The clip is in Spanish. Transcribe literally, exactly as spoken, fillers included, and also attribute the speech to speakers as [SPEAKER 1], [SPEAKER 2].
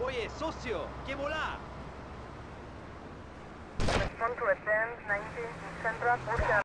[SPEAKER 1] Oye, socio, ¿qué volá?
[SPEAKER 2] Respond to attend ninety Central, búsqueda